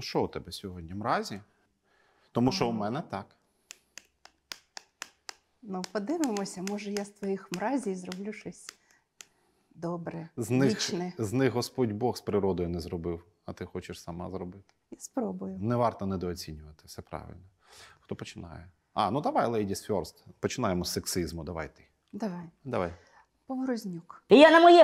Ну що у тебе сьогодні, мразі? Тому що у мене так. Ну, подивимося, може я з твоїх мразів зроблю щось добре, вічне. З них Господь Бог з природою не зробив, а ти хочеш сама зробити. Я спробую. Не варто недооцінювати, все правильно. Хто починає? Ну давай, ladies first. Починаємо з сексизму, давай ти. Давай. Поворознюк. І я на моє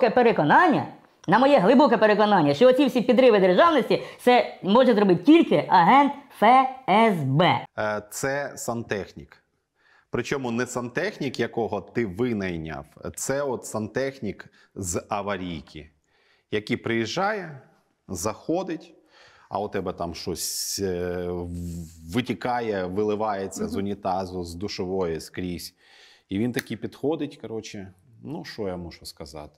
глибоке переконання, що оці всі підриви державності, це може зробити тільки агент ФСБ. Це сантехнік. Причому не сантехнік, якого ти винайняв, це от сантехнік з аварійки, який приїжджає, заходить, а у тебе там щось витікає, виливається з унітазу, з душової скрізь. І він такий підходить, коротше, ну що я можу сказати?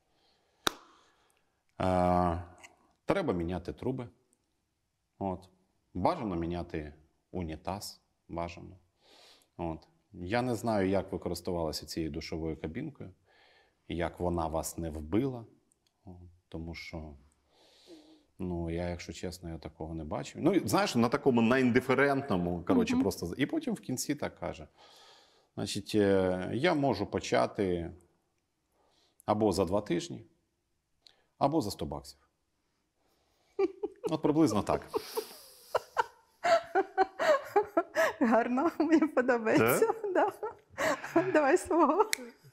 Треба міняти труби. От. Бажано міняти унітаз. Бажано. От. Я не знаю, як ви користувалися цією душовою кабінкою, як вона вас не вбила, тому що, ну, я, якщо чесно, я такого не бачив. Ну, знаєш, на такому наіндиферентному, коротше, просто. І потім в кінці так каже. Значить, я можу почати або за 2 тижні, або за 100 баксів. От приблизно так. Гарно, мені подобається. Да. Давай свого.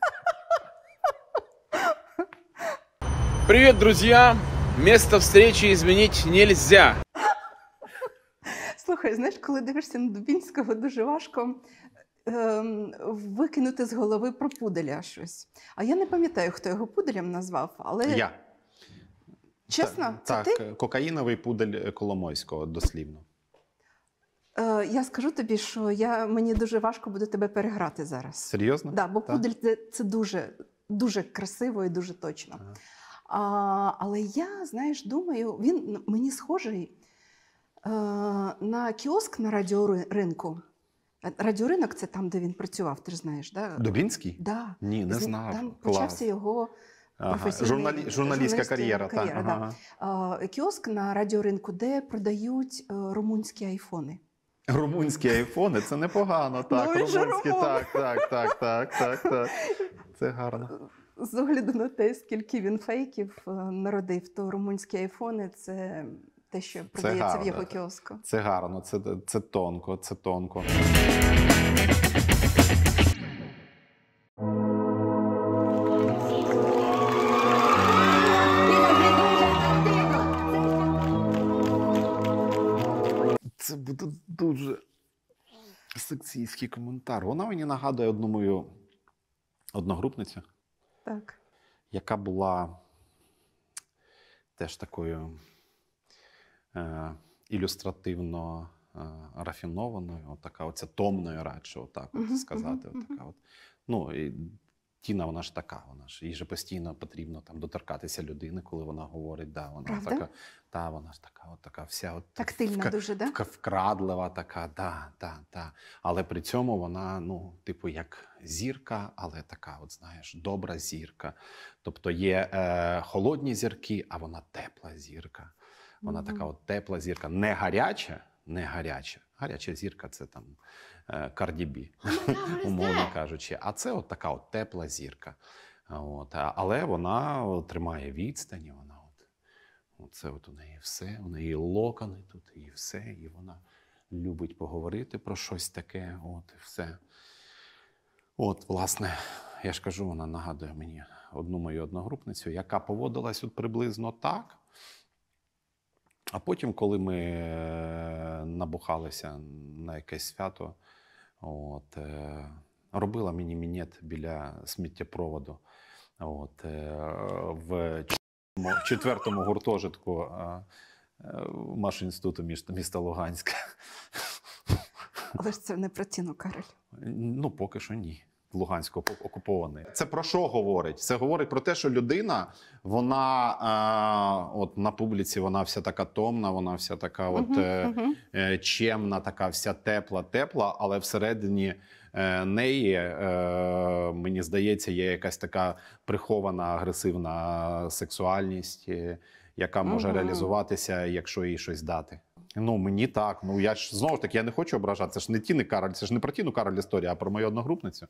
Привет, друзья! Место встречи изменить нельзя. Слухай, знаєш, коли дивишся на Дубінського, дуже важко викинути з голови про Пуделя щось. А я не пам'ятаю, хто його Пуделем назвав, але... Я. Чесно? Це так, ти? Кокаїновий Пудель Коломойського, дослівно. Я скажу тобі, що мені дуже важко буде тебе переграти зараз. Серйозно? Да, бо Пудель це дуже, дуже красиво і дуже точно. Ага. Але я, знаєш, думаю, він мені схожий на кіоск на радіоринку. Радіоринок – це там, де він працював, ти ж знаєш, да? Дубінський? Да. Ні, не знав. Там Клас. почався його професійний... Журналістська кар'єра. Да. Кіоск на радіоринку, де продають румунські айфони. Румунські айфони – це непогано, так. Ну, румунські, так. Це гарно. З огляду на те, скільки він фейків народив, то румунські айфони – це те, що продається в його кіоску. Це гарно, це тонко, це тонко. Це буде дуже сексистський коментар. Вона мені нагадує одну мою одногрупницю, так, яка була теж такою ілюстративно рафінованою, отака оця томною радше, отак от сказати. Отака от. Ну, і Тіна, вона ж така, їй же постійно потрібно там доторкатися людини, коли вона говорить, да, вона правда? така, та, вона ж така вся от тактильна дуже, да? Вкрадлива така, да. Але при цьому вона, ну, типу, як зірка, але така, от знаєш, добра зірка. Тобто є холодні зірки, а вона тепла зірка. Вона така от тепла зірка, не гаряча. Гаряча зірка – це там Cardi B, умовно кажучи. А це от така от тепла зірка. От. Але вона тримає відстані, вона це от у неї все, у неї локони тут і все, і вона любить поговорити про щось таке, от і все. От, власне, я ж кажу, вона нагадує мені одну мою одногрупницю, яка поводилась от приблизно так. А потім, коли ми набухалися на якесь свято, робила мені мінет біля сміттєпроводу в 4-му гуртожитку Машинституту міста Луганська. Але ж це не про Тіну Кароль. Ну, поки що ні. Луганську окупований. Це про що говорить? Це говорить про те, що людина, вона от на публіці, вона вся така томна, вона вся така чемна, така вся тепла, але всередині неї, мені здається, є якась така прихована агресивна сексуальність, яка може Мгм. реалізуватися, якщо їй щось дати. Ну, мені так. Ну, я ж, знову ж таки, я не хочу ображати. Це ж не Тіни Кароль, це ж не про Тіну Кароль історія, а про мою одногрупницю.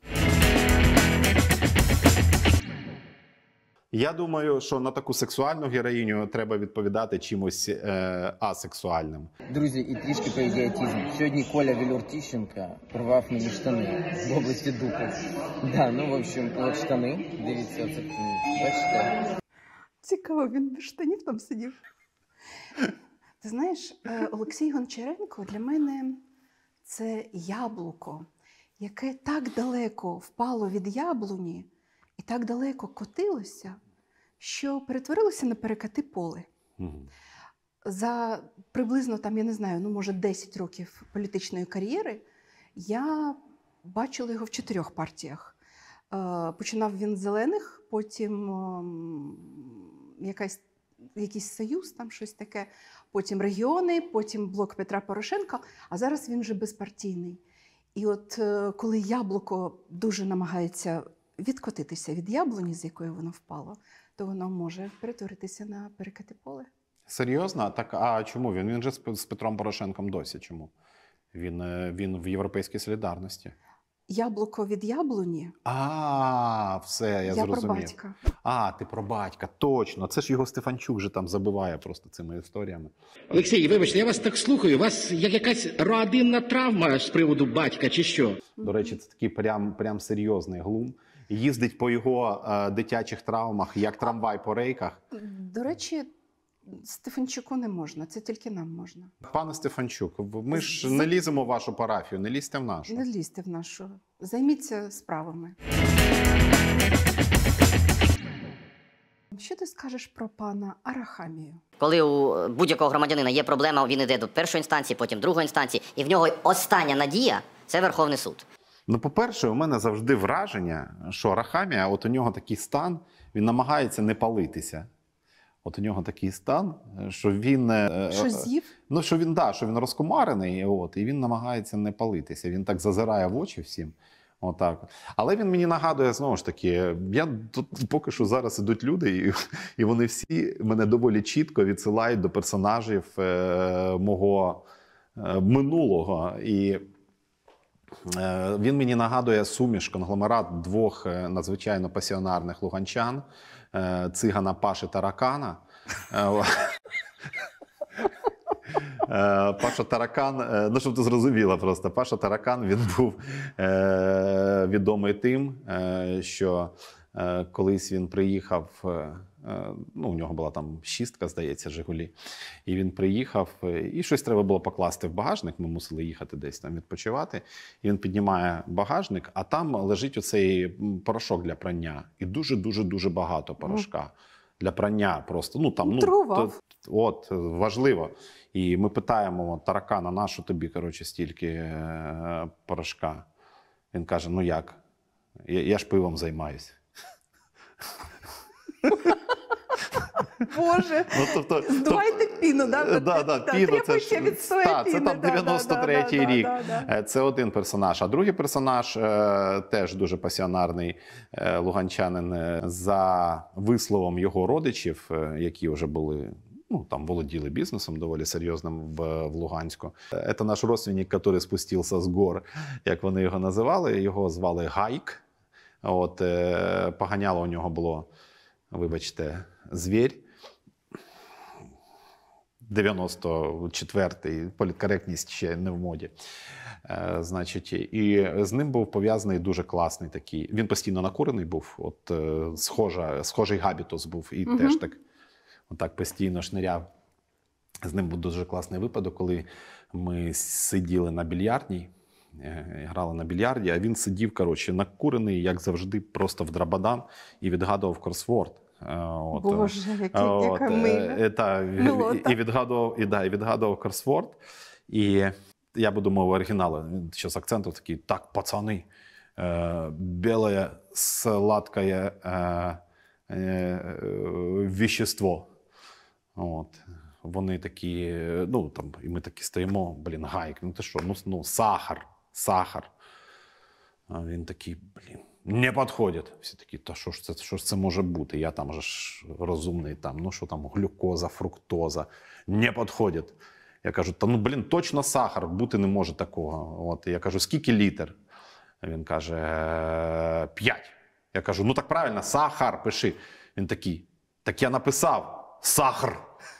Я думаю, що на таку сексуальну героїню треба відповідати чимось асексуальним. Друзі, і трішки про ідіотизм. Сьогодні Коля Вілюр Тіщенка порвав мені штани в області дупи. Да, ну, в общем, от штани. Дивіться, це бачите. Цікаво, він без штанів там сидів. Ти знаєш, Олексій Гончаренко для мене це яблуко, яке так далеко впало від яблуні і так далеко котилося, що перетворилося на перекати поле. Мгм. За приблизно, там, я не знаю, ну, може, 10 років політичної кар'єри я бачила його в 4 партіях. Починав він з зелених, потім якийсь союз, там щось таке, потім регіони, потім блок Петра Порошенка, а зараз він вже безпартійний. І от коли яблуко дуже намагається відкотитися від яблуні, з якої воно впало, то воно може перетворитися на перекати поле. Серйозно? Так, а чому він? Він же з Петром Порошенком досі. Чому? Він в Європейській солідарності. Яблуко від яблуні. Все, я Я зрозумів. про батька. Ти про батька, точно. Це ж його Стефанчук же там забиває просто цими історіями. Олексій, вибачте, я вас так слухаю. У вас як якась родинна травма з приводу батька, чи що? До речі, це такий прям серйозний глум. Їздить по його дитячих травмах, як трамвай по рейках. До речі, Стефанчуку не можна, це тільки нам можна. Пане Стефанчук, ми ж не ліземо в вашу парафію, не лізьте в нашу. Не лізьте в нашу. Займіться справами. Що ти скажеш про пана Арахамію? Коли у будь-якого громадянина є проблема, він йде до першої інстанції, потім другої інстанції, і в нього остання надія – це Верховний суд. Ну, по-перше, у мене завжди враження, що Рахамія, от у нього такий стан, він намагається не палитися. От у нього такий стан, що він... Що з'їв? Ну, що він розкумарений, і він намагається не палитися. Він так зазирає в очі всім. Отак. Але він мені нагадує, знову ж таки, тут поки що зараз ідуть люди, і вони всі мене доволі чітко відсилають до персонажів мого минулого. І він мені нагадує суміш, конгломерат двох надзвичайно пасіонарних луганчан, цигана Паші Таракана. Паша Таракан, ну щоб ти зрозуміла просто, Паша Таракан, він був відомий тим, що колись він приїхав, ну у нього була там 6, здається, Жигулі, і він приїхав, і щось треба було покласти в багажник, ми мусили їхати десь там відпочивати, і він піднімає багажник, а там лежить оцей порошок для прання, і дуже-дуже-дуже багато порошка. Для прання просто, ну там, от, важливо. І ми питаємо Таракана, нащо тобі, коротше, стільки порошка? Він каже, ну як? Я ж пивом займаюся. Боже, здувайте піну, да? Піну, це ще відстоє це там 93-й рік. Це один персонаж. А другий персонаж, теж дуже пасіонарний луганчанин, за висловом його родичів, які вже були, ну, там володіли бізнесом доволі серйозним в Луганську. Це наш родственник, який спустився з гор, як вони його називали. Його звали Гайк. От, поганяло у нього було, вибачте, звір. 94-й, політкоректність ще не в моді. Значить, і з ним був пов'язаний дуже класний такий. Він постійно накурений був, от схожий габітус був, і теж так постійно шниряв. З ним був дуже класний випадок, коли ми сиділи на більярдній, грали на більярді, а він сидів, коротше, накурений, як завжди, просто в драбадан і відгадував кросворд. Боже, яка мила. І відгадував кросворд. І я буду мовою оригіналу, що з акцентом такий, так, пацани, біле сладкое вещество. От. Вони такі, ну, там, і ми такі стоїмо, Гайк, ну ти що, ну, сахар. А він такий, блін, не підходить. Всі такі, та що ж це може бути? Я там же ж розумний, там, ну що там, глюкоза, фруктоза, не підходить. Я кажу, та ну, блін, точно сахар, бути не може такого. От, я кажу, скільки літр? Він каже, 5. Я кажу, ну так правильно, сахар, пиши. Він такий, так я написав, сахар.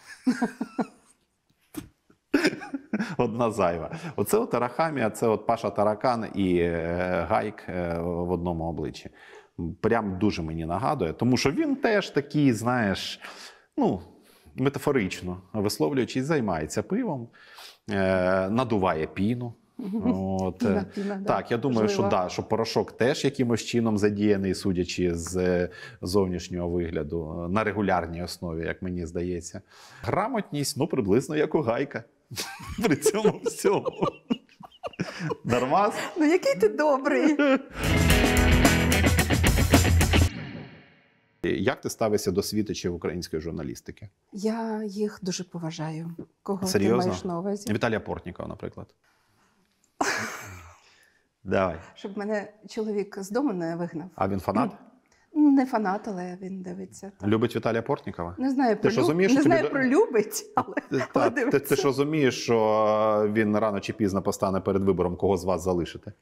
Одна зайва. Оце от Арахамія, це от Паша Таракан і Гайк в одному обличчі. Прям дуже мені нагадує, тому що він теж такий, знаєш, ну, метафорично висловлюючись, займається пивом, надуває піну. От, Піна, так, я думаю, що порошок теж якимось чином задіяний, судячи з зовнішнього вигляду, на регулярній основі, як мені здається. Грамотність, ну, приблизно як у Гайка. При цьому всьому. Нормас? Ну, який ти добрий. Як ти ставишся до світочів української журналістики? Я їх дуже поважаю. Кого Серйозно? ти маєш на увазі? Віталія Портнікова, наприклад. Давай. Щоб мене чоловік з дому не вигнав. А він фанат? Не фанат, але він дивиться. Так. Любить Віталія Портнікова? Не знаю, Ти ж розумієш, що не знаю тобі- про любить, але Ти ж розумієш, що він рано чи пізно постане перед вибором, кого з вас залишити?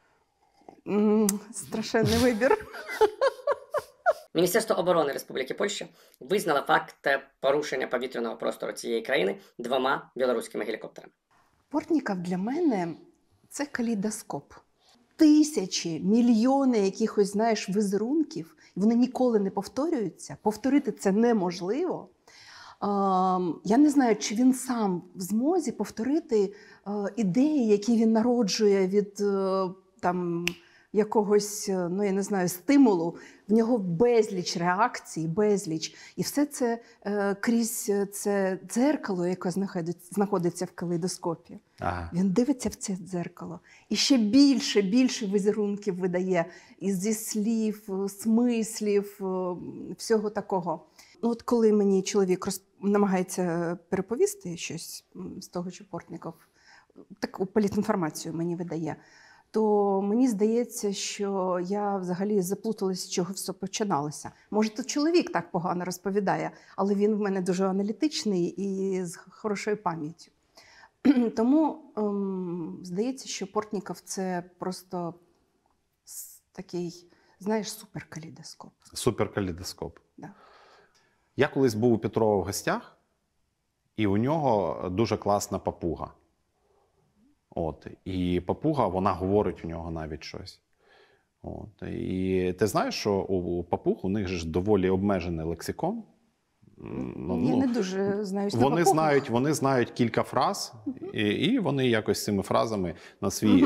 Страшенний вибір. Міністерство оборони Республіки Польща визнало факт порушення повітряного простору цієї країни 2 білоруськими гелікоптерами. Портніков для мене – це калейдоскоп. Тисячі, мільйони якихось, знаєш, візерунків, вони ніколи не повторюються. Повторити це неможливо. Я не знаю, чи він сам в змозі повторити ідеї, які він народжує від там, якогось, ну я не знаю, стимулу. В нього безліч реакцій, безліч. І все це крізь це дзеркало, яке знаходиться в калейдоскопі. Ага. Він дивиться в це дзеркало. І ще більше візерунків видає. І зі слів, смислів, всього такого. Ну, от коли мені чоловік намагається переповісти щось з того, що Портніков, таку політінформацію мені видає, то мені здається, що я взагалі заплуталась, з чого все починалося. Може, то чоловік так погано розповідає, але він в мене дуже аналітичний і з хорошою пам'яттю. Тому здається, що Портніков – це просто такий, знаєш, суперкалейдоскоп. Суперкалейдоскоп. Да. Я колись був у Петрова в гостях, і у нього дуже класна папуга. От, і папуга, вона говорить у нього навіть щось. От, і ти знаєш, що у папуг у них же ж доволі обмежений лексикон. Я не дуже знаю, що Вони знають кілька фраз, і вони якось цими фразами на свій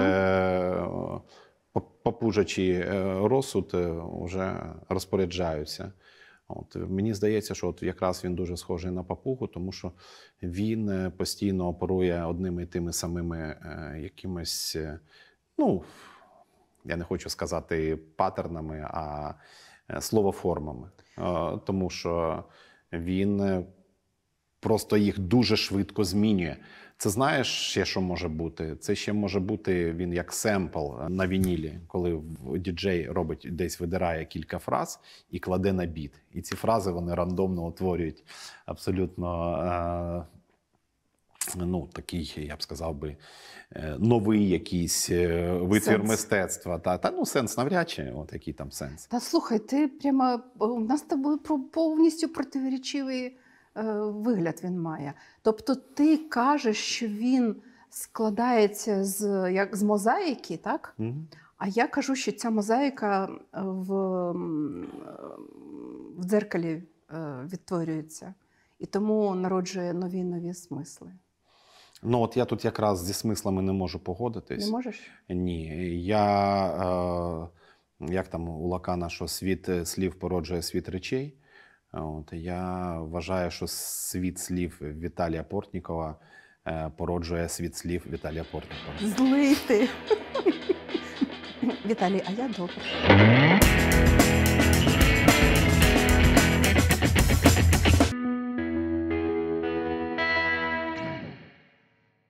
папужачий розсуд вже розпоряджаються. От, мені здається, що от якраз він дуже схожий на папугу, тому що він постійно оперує одними і тими самими якимось, ну, я не хочу сказати паттернами, а словоформами. Тому що він просто їх дуже швидко змінює. Це знаєш ще, що може бути? Це ще може бути він як семпл на вінілі, коли діджей робить, десь видирає кілька фраз і кладе на біт. І ці фрази вони рандомно утворюють абсолютно, ну, такий, я б сказав би, новий якийсь витвір мистецтва. Та ну, сенс навряд чи, от який там сенс. Та слухай, ти прямо, у нас з тобою повністю протирічивий вигляд він має. Тобто ти кажеш, що він складається з мозаїки, так? А я кажу, що ця мозаїка в дзеркалі відтворюється. І тому народжує нові смисли. Ну, от я тут якраз зі смислами не можу погодитись. Не можеш? Ні. Я, як там у Лакана, що світ слів породжує світ речей. От, я вважаю, що світ слів Віталія Портнікова породжує світ слів Віталія Портнікова. Злий ти. Віталій, а я добре.